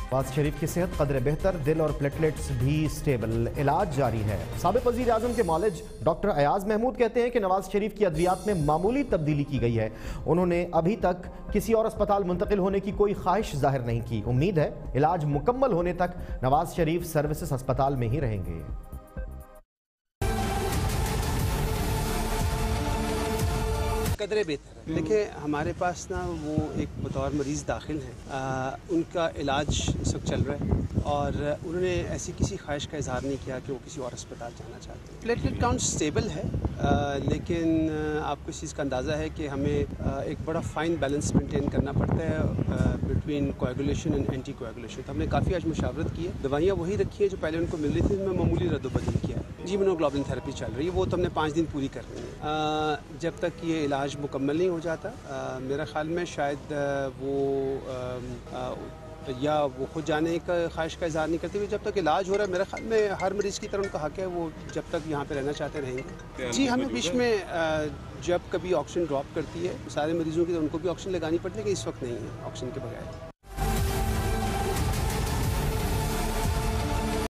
नवाज शरीफ की सेहत कदरे बेहतर, दिल और प्लेटलेट्स भी स्टेबल, इलाज जारी है। साबिक वजीर आजम के मौलिज डॉक्टर अयाज महमूद कहते हैं कि नवाज शरीफ की अद्वियात में मामूली तब्दीली की गई है। उन्होंने अभी तक किसी और अस्पताल मुंतकिल होने की कोई ख्वाहिश जाहिर नहीं की। उम्मीद है इलाज मुकम्मल होने तक नवाज शरीफ सर्विसेज अस्पताल में ही रहेंगे। कदरे बेहतर है। देखिए, हमारे पास ना वो एक बतौर मरीज़ दाखिल हैं, उनका इलाज इस वक्त चल रहा है और उन्होंने ऐसी किसी ख्वाहिश का इजहार नहीं किया कि वो किसी और अस्पताल जाना चाहते हैं। प्लेटलेट काउंट स्टेबल है, लेकिन आपको इस चीज़ का अंदाज़ा है कि हमें एक बड़ा फ़ाइन बैलेंस मेंटेन करना पड़ता है between coagulation and anti coagulation. तो हमने काफ़ी आज मुशावरत की है, दवाइयाँ वही रखी है जो पहले उनको मिल रही थी, उनमें मामूली रद्द-बदल किया है। जी, इम्यूनोग्लोबुलिन थेरेपी चल रही है, वो तो हमने 5 दिन पूरी करनी है। जब तक ये इलाज मुकम्मल नहीं हो जाता, मेरा ख्याल में शायद या वो खुद जाने का ख्वाहिश का इजहार नहीं करते हुए, जब तक इलाज हो रहा है, मेरे ख्याल में हर मरीज़ की तरह उनका हक है, वो जब तक यहाँ पे रहना चाहते रहेंगे। जी, हमें बीच में जब कभी ऑक्सीजन ड्रॉप करती है, सारे मरीज़ों की तो उनको भी ऑक्सीजन लगानी पड़ती है, लेकिन इस वक्त नहीं है ऑक्सीजन के बगैर।